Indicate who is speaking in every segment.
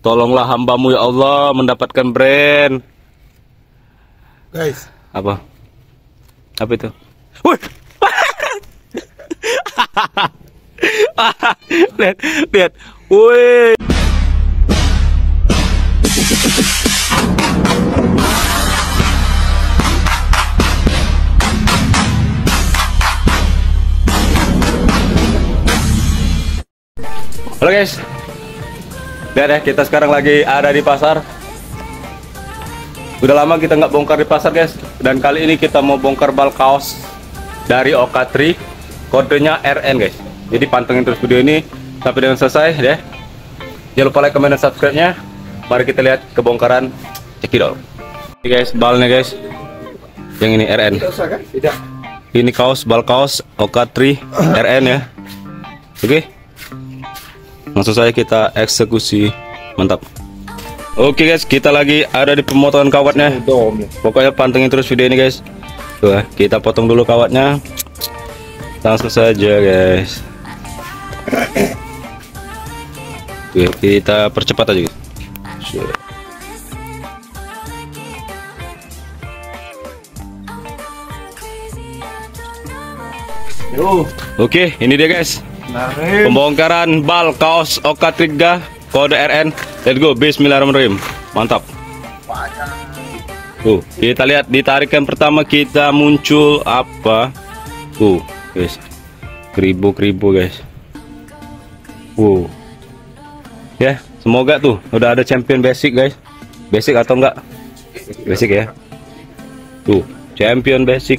Speaker 1: Tolonglah hambamu ya Allah mendapatkan brand.
Speaker 2: Guys,
Speaker 1: Apa itu? Wih. Lihat. Wih. Halo guys. Lihat ya, kita sekarang lagi ada di pasar. Udah lama kita nggak bongkar di pasar guys. Dan kali ini kita mau bongkar bal kaos dari Oka3, kodenya RN guys. Jadi pantengin terus video ini sampai dengan selesai deh. Jangan lupa like, comment, dan subscribe-nya. Mari kita lihat kebongkaran cekidot. Ini guys, balnya guys. Yang ini RN.
Speaker 2: tidak.
Speaker 1: Ini kaos, bal kaos Oka3 RN ya. Oke. Langsung saja kita eksekusi. Mantap. Oke guys, kita lagi ada di pemotongan kawatnya. Pokoknya pantengin terus video ini guys. Tuh, kita potong dulu kawatnya. Langsung saja guys. Tuh, kita percepat aja guys. Oke, ini dia guys. Pembongkaran bal kaos Oka3 kode RN. Let's go, bismillahirrahmanirrahim. Mantap. Tuh, kita lihat di tarikan pertama kita muncul apa? Tuh, guys. Kribo guys. Ya, semoga tuh udah ada champion basic guys. Basic atau enggak? Basic ya. Tuh, champion basic.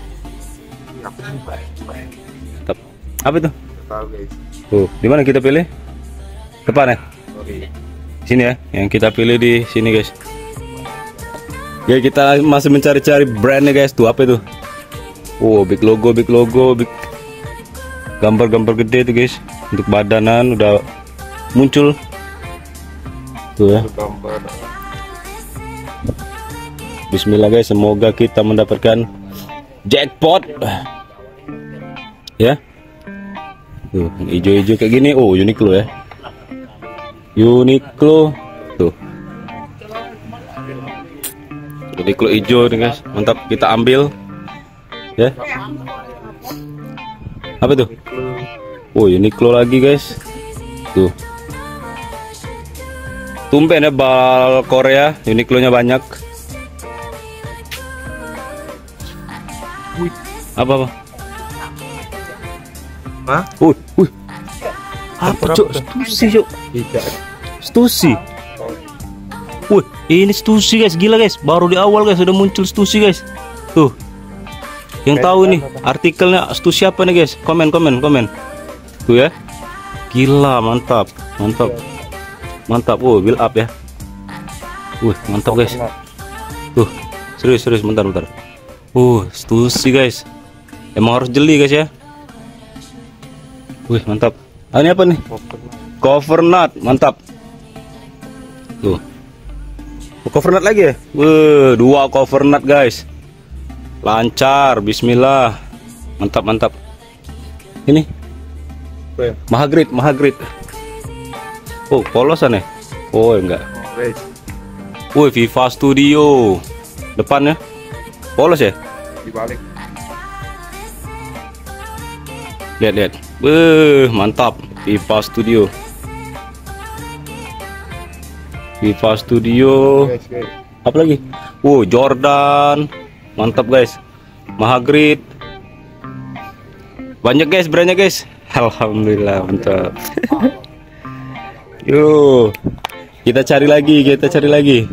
Speaker 1: Mantap. Apa itu? Tuh, di mana kita pilih? Depan ya? Sini ya, yang kita pilih di sini guys. Ya, kita masih mencari-cari brandnya guys. Tuh, apa itu? Big logo, big gambar-gambar gede tuh guys. Untuk badanan udah muncul. Tuh ya. Bismillah guys, semoga kita mendapatkan jackpot. Ya. Tuh, hijau-hijau kayak gini. Uniqlo ya. Uniqlo. Tuh. Uniqlo hijau nih guys. Mantap, kita ambil. Ya. Apa tuh? Uniqlo lagi guys. Tuh. Tumben ya bal Korea, Uniqlo-nya banyak. Apa?
Speaker 2: Hah?
Speaker 1: Apa cok? Stussy cok?
Speaker 2: Tidak.
Speaker 1: Stussy. Ini Stussy guys, gila guys. Baru di awal guys udah muncul Stussy guys. Tuh. Yang tahu nih artikelnya Stussy apa nih guys? Komen. Tuh ya. Gila, mantap. Build up ya. Mantap guys. Tuh. Serius bentar. Stussy guys. Emang harus jeli guys ya. Mantap. Ini apa nih? Cover nut, mantap. Tuh. Cover nut lagi ya? 2 cover nut guys. Lancar, bismillah. Mantap. Ini. Mahagrid. Polosan ya? Enggak. Viva Studio. Depannya. Polos ya?
Speaker 2: Dibalik.
Speaker 1: Lihat. Mantap. Viva Studio. Apa lagi? Jordan. Mantap guys. Mahagrid. Banyak guys brandnya guys. Alhamdulillah, mantap. Yuk. Kita cari lagi.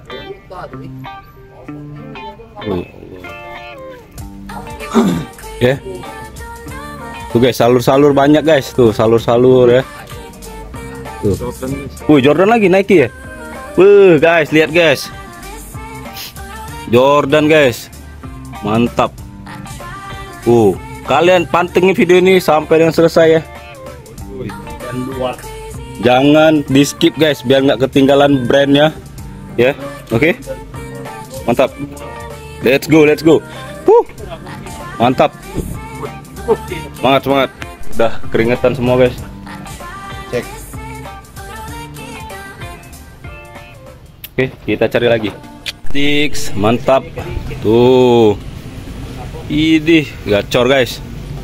Speaker 1: Ya. Tuh guys, salur banyak guys. Tuh, salur ya. Tuh. Jordan lagi Nike ya. Guys, lihat guys. Jordan guys. Mantap. Kalian pantengin video ini sampai dengan selesai ya. Jangan di skip guys, biar nggak ketinggalan brandnya. Ya, oke. Mantap. Let's go. Mantap. Semangat. Udah keringetan semua guys.
Speaker 2: Cek.
Speaker 1: Oke, kita cari lagi. Six, mantap. Tuh. Idih, gacor guys.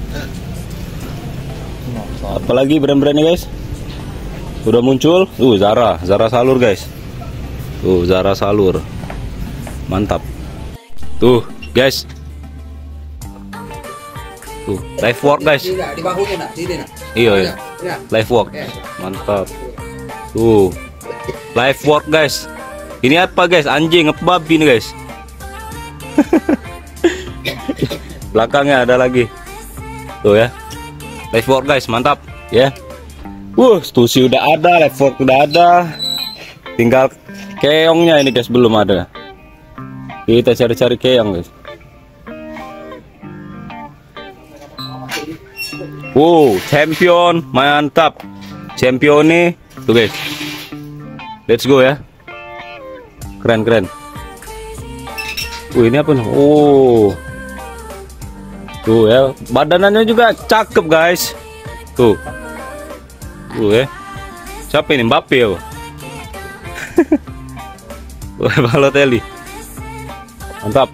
Speaker 1: Apalagi brand-brandnya guys. Udah muncul. Zara Salur guys. Tuh, Zara Salur. Mantap. Tuh, guys. Tuh, live work guys. Iya. Live work. Mantap. Tuh. Live work guys. Ini apa guys? Anjing ngebabi nih guys. Belakangnya ada lagi. Tuh ya. Live work guys, mantap ya. Stusi udah ada, live work udah ada. Tinggal keongnya ini guys, belum ada. Kita cari-cari keong guys. Champion, mantap. Champion nih. Tuh guys. Let's go ya. Keren. Ini apa nih? Tuh ya, badanannya juga cakep guys. Tuh ya. Siapa ini? Mbappe ya? Balotelli. Mantap.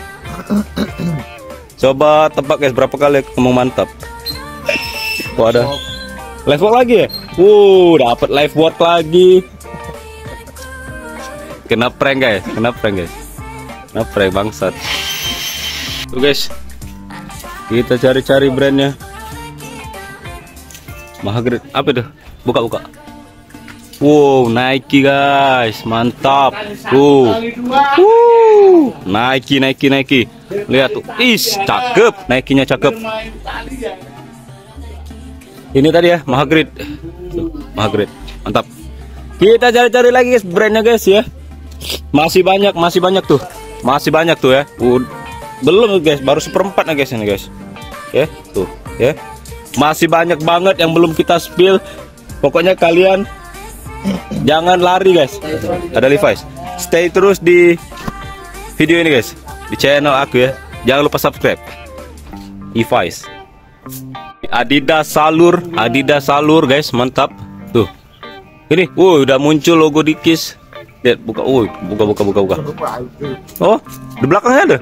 Speaker 1: Coba tebak guys, berapa kali ngomong mantap? Ada live work lagi ya? Dapat live work lagi. Kena prank guys. Kena prank bangsat. Tuh guys. Kita cari-cari brandnya. Mahagrid. Apa itu? Buka. Nike guys. Mantap. Tuh. Nike. Lihat tuh. Cakep. Nike-nya cakep. Ini tadi ya, Mahagrid. Mantap. Kita cari-cari lagi guys brandnya guys ya. Masih banyak tuh. Masih banyak tuh ya. Belum guys, baru 1/4 nih guys ini guys. Tuh ya. Masih banyak banget yang belum kita spill. Pokoknya kalian jangan lari guys. Ada Levi's. Stay terus di video ini guys, di channel aku ya. Jangan lupa subscribe. Levi's. Adidas Salur guys, mantap. Tuh. Ini, udah muncul logo Dickies. Lihat, buka. Buka. Oh, di belakangnya ada.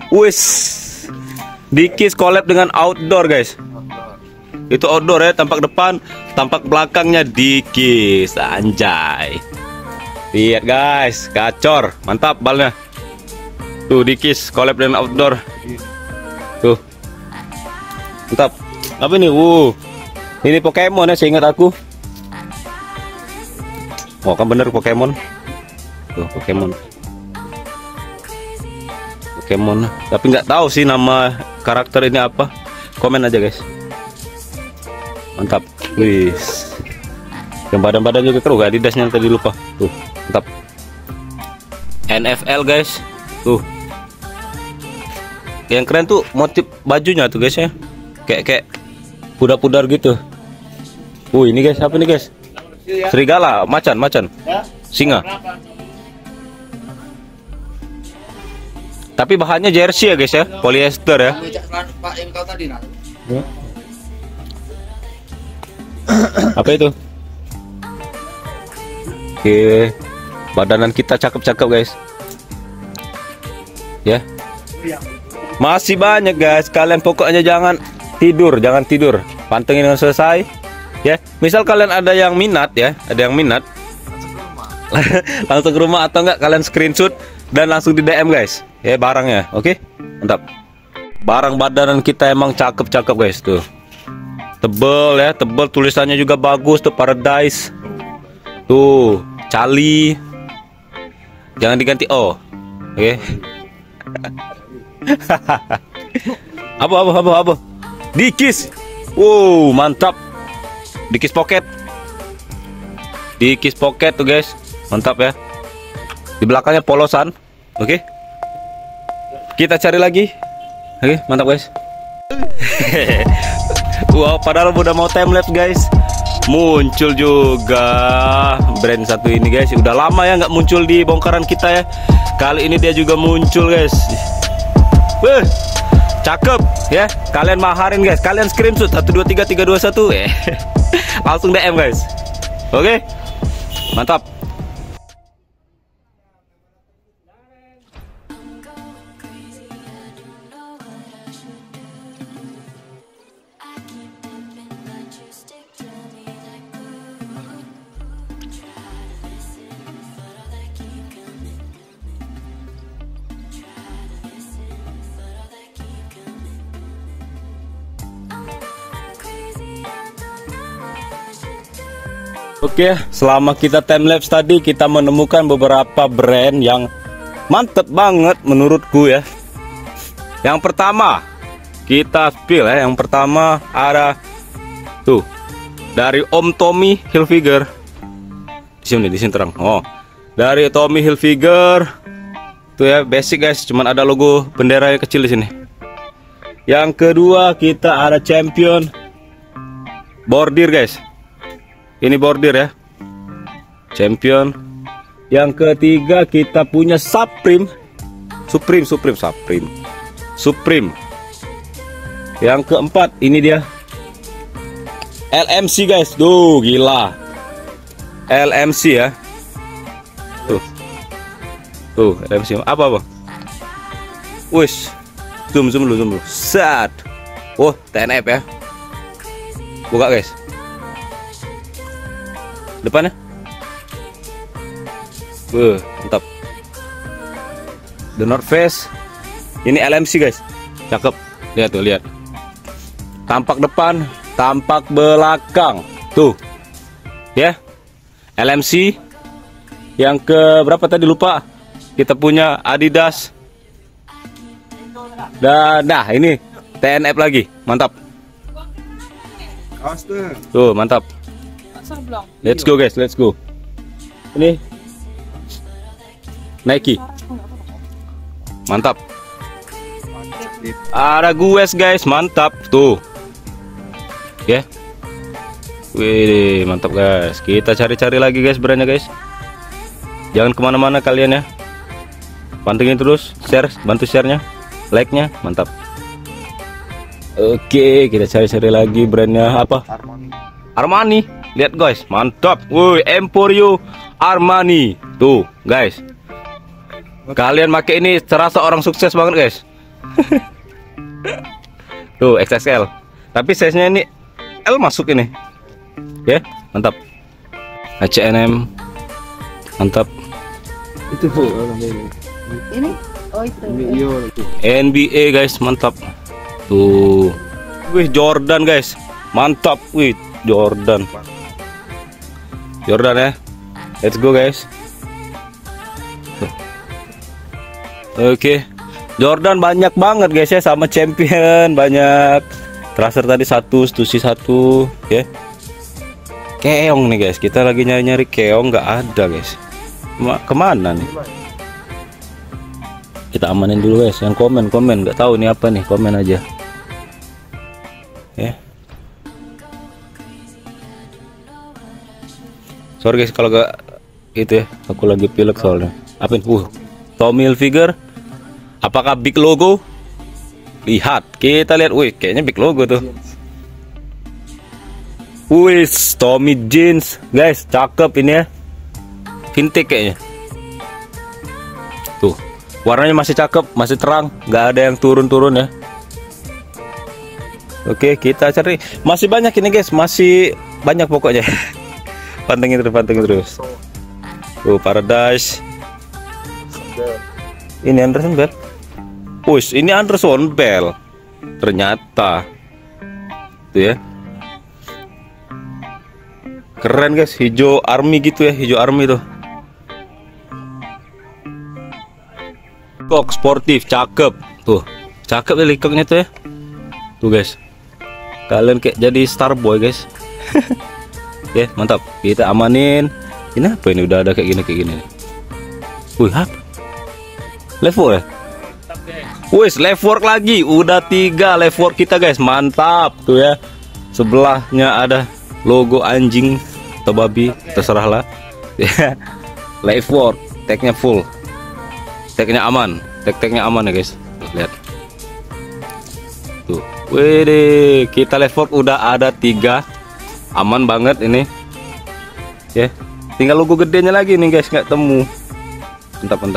Speaker 1: Dickies collab dengan outdoor guys. Itu outdoor ya, tampak depan, tampak belakangnya Dickies. Anjay. Lihat guys, gacor, mantap balnya. Tuh Dickies collab dengan outdoor. Tuh. Mantap. Apa ini? Ini Pokemon ya, seingat aku. Kan bener Pokemon. Tuh Pokemon. Tapi nggak tahu sih nama karakter ini apa. Komen aja guys. Mantap. Yang badan-badan juga keren. Adidasnya tadi lupa. Tuh, mantap. NFL guys. Tuh. Yang keren tuh motif bajunya tuh guys ya. Kayak pudar-pudar gitu. Ini guys, apa nih guys? Serigala, macan, singa. Tapi bahannya jersey ya guys ya, polyester ya. Apa itu? Oke, badanan kita cakep-cakep guys. Ya. Masih banyak guys. Kalian pokoknya jangan tidur. Pantengin dengan selesai. Ya, misal kalian ada yang minat ya, langsung ke rumah atau enggak kalian screenshot dan langsung di DM guys. Ya barangnya, oke? Mantap. Barang badanan kita emang cakep-cakep guys tuh. Tebel ya, tulisannya juga bagus tuh, Paradise. Tuh, Cali. Jangan diganti O. Oke. Apa? Dickies. Mantap. Dickies Pocket tuh guys. Mantap ya. Di belakangnya polosan. Oke. Kita cari lagi. Oke, mantap guys. Padahal udah mau time lapse guys. Muncul juga brand satu ini guys. Udah lama ya nggak muncul di bongkaran kita ya. Kali ini dia juga muncul guys. Cakep ya. Kalian maharin guys. Kalian screenshot 123321 langsung DM guys. Oke. Mantap. Oke, selama kita time lapse tadi kita menemukan beberapa brand yang mantep banget menurutku ya. Yang pertama kita spill ya. Yang pertama ada tuh dari Om Tommy Hilfiger. Di sini terang. Oh, dari Tommy Hilfiger tuh ya, basic guys, cuman ada logo bendera yang kecil di sini. Yang kedua kita ada Champion bordir guys. Ini bordir ya, Champion. Yang ketiga kita punya Supreme. Yang keempat ini dia LMC guys. Tuh gila, LMC ya. Tuh LMC apa bang? Wish, zoom dulu. Set. Oh, TNF ya. Buka guys. Depannya. Mantap. The North Face. Ini LMC guys. Cakep. Lihat tuh, lihat. Tampak depan, tampak belakang. Tuh. Ya. LMC. Yang ke berapa tadi lupa. Kita punya Adidas. Dan nah, ini TNF lagi. Mantap. Tuh, mantap. Let's go guys, let's go. Ini Nike. Mantap. Ada Guess guys, mantap tuh. Ya. Wih, mantap guys. Kita cari-cari lagi guys brandnya guys. Jangan kemana-mana kalian ya. Pantengin terus, share, bantu sharenya, like-nya, mantap. Oke, kita cari-cari lagi brandnya apa? Armani. Lihat guys, mantap. Woi, Emporio Armani. Tuh, guys. Kalian pakai ini terasa orang sukses banget, guys. Tuh, XXL. Tapi size-nya ini L masuk ini. Ya, mantap. H&M. Mantap.
Speaker 2: Itu tuh ini. Oh, itu.
Speaker 1: NBA guys, mantap. Tuh. Wih, Jordan guys. Mantap. Wih, Jordan ya, let's go guys. Oke, Jordan banyak banget guys ya, sama Champion banyak. Tracer tadi satu, Stussy satu, ya. Keong nih guys, kita lagi nyari-nyari keong, nggak ada guys. Kemana nih? Kita amanin dulu guys, yang komen nggak tahu nih apa nih, komen aja. Ya. Sorry guys kalau gak itu ya, aku lagi pilek soalnya. Apa ini? Tommy Hilfiger. Apakah big logo? Lihat, kita lihat. Wih, kayaknya big logo tuh. Wih, Tommy jeans, guys, cakep ini ya. Vintage kayaknya. Tuh, warnanya masih cakep, masih terang, nggak ada yang turun-turun ya. Oke, kita cari. Masih banyak ini guys, masih banyak pokoknya. Pantengin terus. Tuh, Paradise. Ini Anderson Bell. Push, ini Anderson Bell. Ternyata. Tuh ya. Keren guys, hijau army gitu ya, hijau army tuh. Kok sportif, cakep. Tuh, cakep ya likoknya tuh ya. Tuh guys. Kalian kayak jadi star boy guys. Ya, mantap. Kita amanin. Ini apa ini? Udah ada kayak gini. Wih, apa? Level ya? Wih, level lagi. Udah 3 level kita guys. Mantap tuh ya. Sebelahnya ada logo anjing atau babi, terserah lah. Ya. Level, tagnya full. Tagnya aman. Tag-tagnya aman ya guys. Lihat. Tuh. Wih, kita level udah ada 3. Aman banget ini ya, tinggal logo gedenya lagi nih guys, nggak temu. Mantap.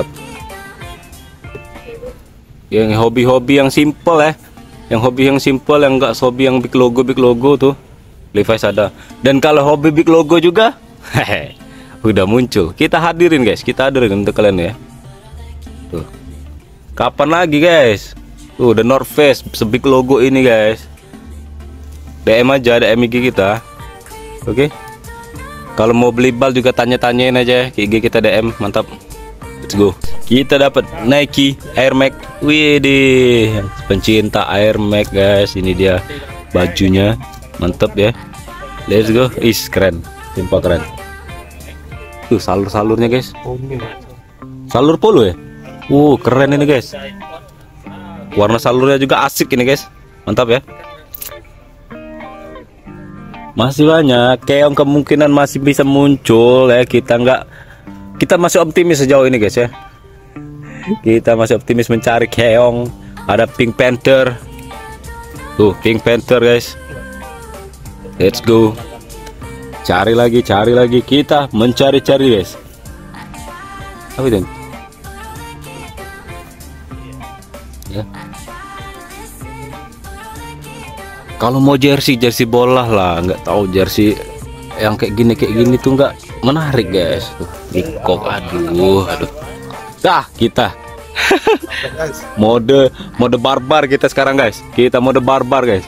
Speaker 1: Yang hobi-hobi yang simple ya, yang hobi yang simple, yang nggak hobi yang big logo tuh Levi's ada. Dan kalau hobi big logo juga udah muncul, kita hadirin guys, kita hadirin untuk kalian ya. Tuh, kapan lagi guys? Tuh, The North Face sebig logo ini guys. DM aja, DM IG kita. Oke. Kalau mau beli bal juga tanya-tanyain aja ya. IG kita DM, mantap. Let's go. Kita dapat Nike Air Max. Widih, pencinta Air Max guys. Ini dia bajunya, mantap ya. Let's go. Is keren, sumpah keren. Tuh salur-salurnya guys. Salur polo ya. Keren ini guys. Warna salurnya juga asik ini guys. Mantap ya. Masih banyak keong, kemungkinan masih bisa muncul ya. Kita masih optimis sejauh ini guys ya. Kita masih optimis mencari keong. Ada Pink Panther. Tuh Pink Panther guys. Let's go. Cari lagi. Kita mencari-cari guys. Apa itu? Ya. Kalau mau jersey bola lah, nggak tahu jersey yang kayak gini tuh nggak menarik guys. Tuh, Peacock, aduh. Dah kita mode barbar kita sekarang guys. Kita mode barbar guys.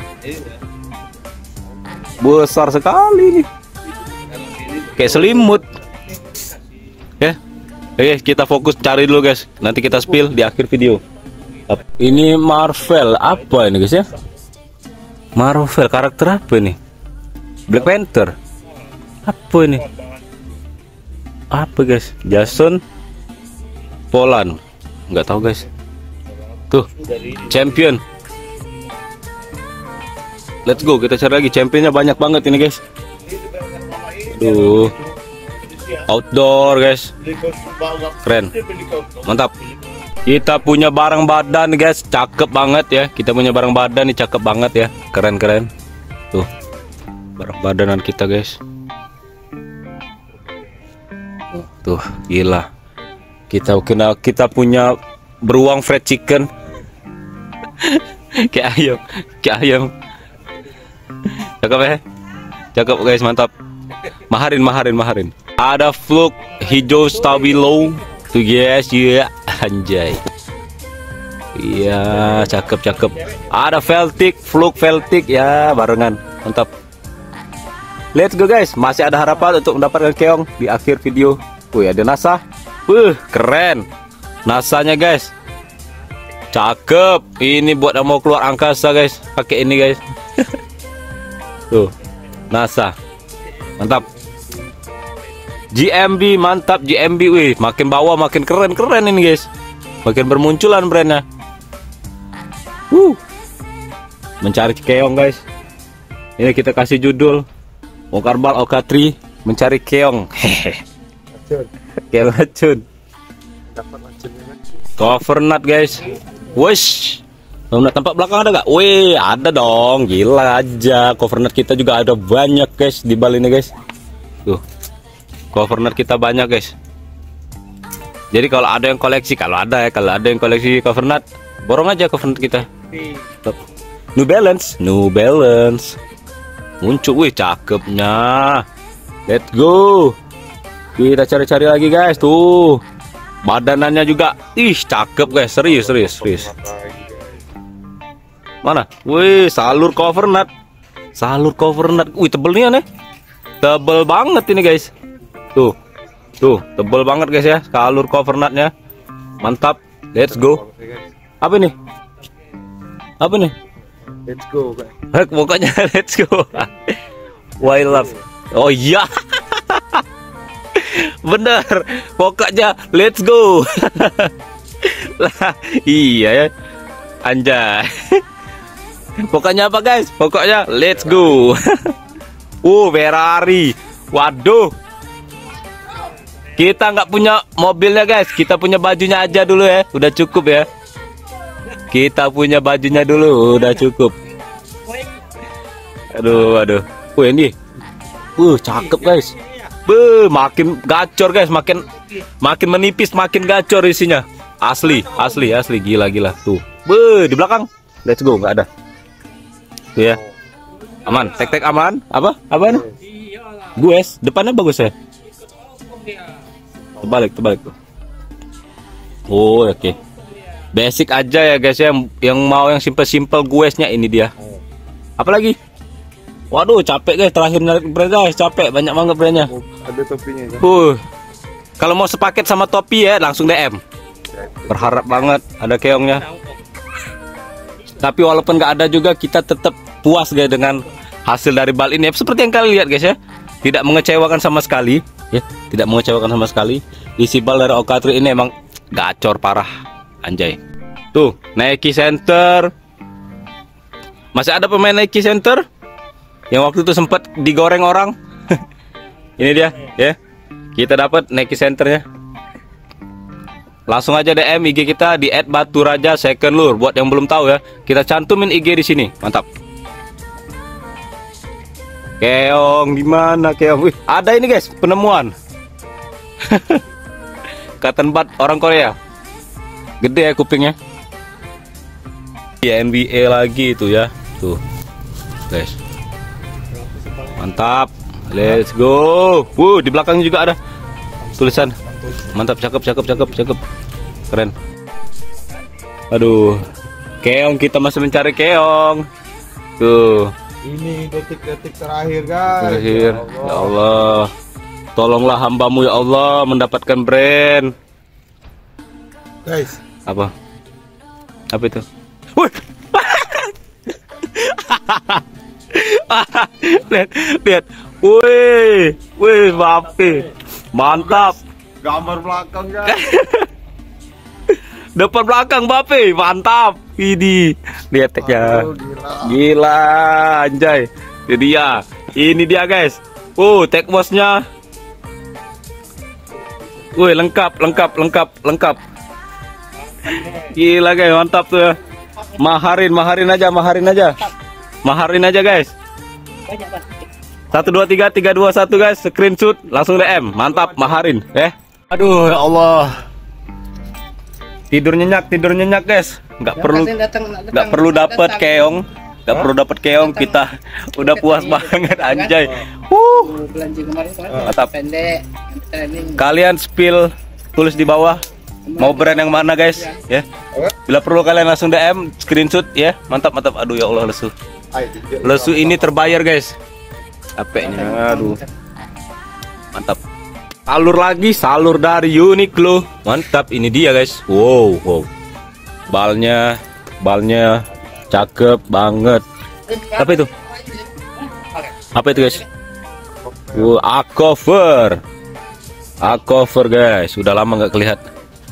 Speaker 1: Besar sekali nih, kayak selimut. Ya, oke kita fokus cari dulu guys. Nanti kita spill di akhir video. Ini Marvel apa ini guys ya? Marvel karakter apa ini? Black Panther. Apa ini? Apa guys? Jason Polan. Nggak tahu guys. Tuh champion. Let's go, kita cari lagi. Championnya banyak banget ini guys. Tuh outdoor guys. Keren, mantap. Kita punya barang badan guys, cakep banget ya. Kita punya barang badan nih, cakep banget ya. Keren. Tuh barang badanan kita guys. Tuh gila. Kita punya beruang fried chicken. kayak ayam. Cakep ya. Cakep guys, mantap. Maharin. Ada Fluke hijau stabilo. Tuh guys, ya anjay. Iya, cakep. Ada Fluke Veltic ya, barengan. Mantap. Let's go guys. Masih ada harapan untuk mendapatkan keong di akhir video. Wih, ada NASA. Keren. NASA-nya guys. Cakep. Ini buat yang mau keluar angkasa guys. Pakai ini guys. Tuh, NASA. Mantap. GMB, mantap GMB. Wih, makin bawah makin keren ini guys. Makin bermunculan brandnya. Mencari keong guys. Ini kita kasih judul Mokarbal OK3 mencari keong. Keong racun. Cover nut guys. Wush. Tampak belakang ada gak? Wih, ada dong. Gila aja. Cover nut kita juga ada banyak guys di bal ini guys. Tuh. Cover nut kita banyak guys. Jadi kalau ada yang koleksi, kalau ada yang koleksi cover nut, borong aja cover nut kita. New Balance. Muncul, wih cakepnya. Let's go. Kita cari-cari lagi guys. Tuh badanannya juga, cakep guys. Serius. Mana? Wih, salur cover nut. Wih, tebelnya nih. Tebel banget ini guys. Tuh, tebel banget guys ya, salur cover nutnya. Mantap. Let's go. Apa nih?
Speaker 2: Let's go guys.
Speaker 1: Pokoknya let's go. Why love? Oh iya. Bener. Pokoknya let's go. Lah, iya ya. Anjay. Pokoknya apa guys? Pokoknya let's go. Ferrari. Waduh. Kita nggak punya mobilnya guys, kita punya bajunya aja dulu ya, udah cukup ya. Kita punya bajunya dulu, udah cukup. Aduh. Ini, cakep guys. Makin gacor guys, makin menipis, makin gacor isinya. Asli, gila. Tuh, di belakang. Let's go, nggak ada. Tuh ya, aman, tek aman. Apa nih? Guys, depannya bagus ya. Terbalik tuh. Oke. Basic aja ya guys ya. Yang mau yang simple guesnya ini dia. Apalagi? Waduh, capek guys, terakhir narik brand guys, capek, banyak banget brandnya.
Speaker 2: Ada topinya kan?
Speaker 1: Kalau mau sepaket sama topi ya, langsung DM. Berharap banget ada keongnya. Tapi walaupun nggak ada juga, kita tetap puas guys dengan hasil dari bal ini. Seperti yang kalian lihat guys ya, tidak mengecewakan sama sekali. Ya, tidak mengecewakan sama sekali. Isi bal dari OK3 ini emang gacor parah, anjay. Tuh, Nike Center. Masih ada pemain Nike Center yang waktu itu sempat digoreng orang. Ini dia, ya. Kita dapat Nike Centernya. Langsung aja DM IG kita di @baturaja_second_lure. Buat yang belum tahu ya, kita cantumin IG di sini. Mantap. Keong di mana keong? Wih, ada ini guys, penemuan. Cotton bud orang Korea. Gede ya kupingnya. Di NBA lagi itu ya. Tuh. Guys. Mantap, let's go. Di belakangnya juga ada tulisan. Mantap, cakep. Keren. Aduh, keong, kita masih mencari keong. Tuh.
Speaker 2: Ini detik-detik terakhir guys.
Speaker 1: Ya Allah. Tolonglah hambamu ya Allah mendapatkan brand.
Speaker 2: Guys.
Speaker 1: Apa itu? Wih. Lihat. Wih, Bape. Mantap.
Speaker 2: Gambar belakang guys.
Speaker 1: Depan belakang Bape, mantap. Ini lihat ya. Gila, anjay. Ini dia guys. Tag bosnya. Lengkap. Gila guys, mantap tuh ya. Maharin aja guys. 1 2 3 3 2 1 guys, screenshot langsung DM. Mantap, maharin. Aduh ya Allah. Tidur nyenyak guys. Nggak perlu dapat keong. Kita udah puas banget anjay. Mantap. Kalian spill, tulis di bawah mau brand yang mana guys ya. Bila perlu kalian langsung DM, screenshot ya. Mantap. Aduh ya Allah, lesu ini terbayar guys. Capeknya, aduh. Mantap. Salur dari Uniqlo. Mantap, ini dia guys. Wow. Balnya cakep banget. Apa itu guys? A-cover guys. Sudah lama nggak kelihatan.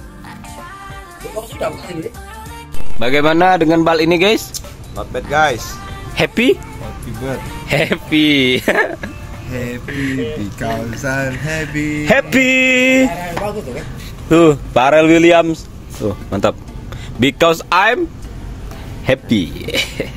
Speaker 1: Bagaimana dengan bal ini guys?
Speaker 2: Not bad guys.
Speaker 1: Happy? Happy.
Speaker 2: Because I'm happy.
Speaker 1: Tuh, Pharrell Williams. Tuh, mantap. Because I'm happy.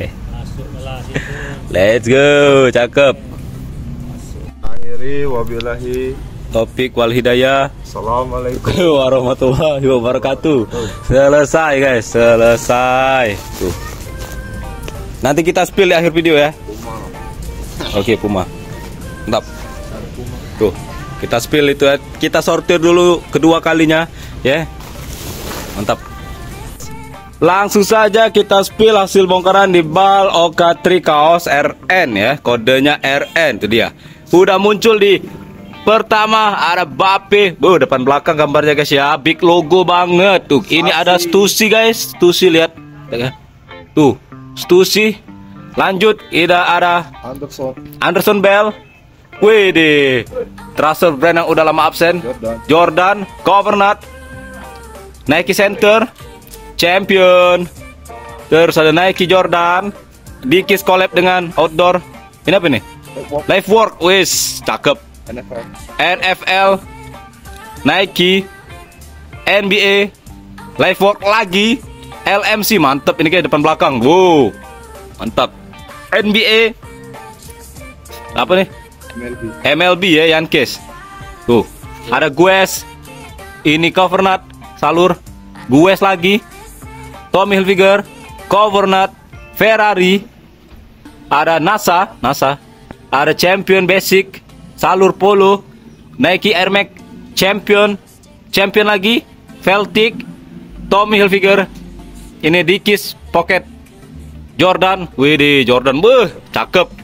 Speaker 1: Let's go, cakep.
Speaker 2: Akhiri wabillahi
Speaker 1: taufiq wal hidayah.
Speaker 2: Assalamualaikum
Speaker 1: warahmatullahi wabarakatuh. Selesai guys, selesai. Tuh. Nanti kita spill di akhir video ya. Oke, Puma. Mantap. Tuh, kita spill itu ya. Kita sortir dulu kedua kalinya ya. Mantap. Langsung saja kita spill hasil bongkaran di bal OK3 kaos RN ya. Kodenya RN itu dia. Udah muncul di pertama ada Bape. Depan belakang gambarnya guys ya. Big logo banget tuh. Ini ada Stussy guys. Stussy lihat. Tuh, Stussy. Lanjut, ada Anderson Bell. Wih, transfer brand yang udah lama absen. Jordan, Covenant, Nike Center, Champion. Terus ada Nike Jordan, Dickies collab dengan outdoor. Ini apa nih? Life Work, wis cakep. NFL, Nike, NBA, Life Work lagi, LMC mantep ini kayak depan belakang. Wow, mantap. NBA, apa nih? MLB ya, Yankees. Tuh, ada Guess, ini Covenant, Salur, Guess lagi, Tommy Hilfiger, Covenant, Ferrari, ada NASA, ada Champion Basic, Salur Polo, Nike Air Max, Champion lagi, Celtic, Tommy Hilfiger, ini Dickies Pocket, Jordan, Jordan, cakep.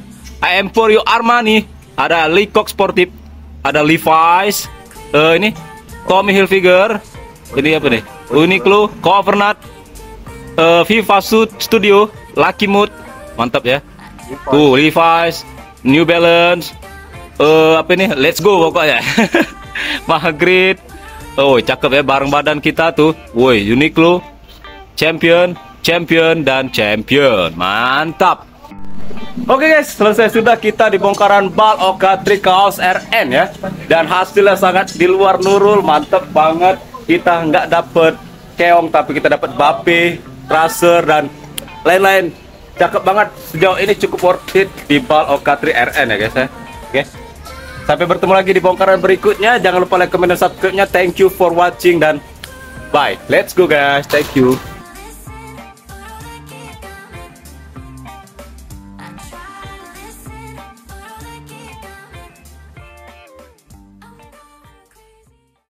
Speaker 1: I Emporio Armani, ada Leacock Sportif, ada Levi's, ini Tommy Hilfiger, ini apa nih? Uniqlo, Covenant, Viva Studio, Lucky Mood, mantap ya. Tuh Levi's, New Balance, apa ini? Let's go pokoknya. Magrid, oh cakep ya barang badan kita tuh. Woi Uniqlo, Champion, dan Champion, mantap. Oke guys, selesai sudah kita di bongkaran bal Oka3 kaos RN ya. Dan hasilnya sangat di luar nurul, mantep banget. Kita nggak dapet keong tapi kita dapat Bape, Tracer dan lain-lain. Cakep banget, sejauh ini cukup worth it di bal Oka3 RN ya guys ya. Oke, sampai bertemu lagi di bongkaran berikutnya. Jangan lupa like, comment, dan subscribe-nya. Thank you for watching dan bye. Let's go guys, thank you.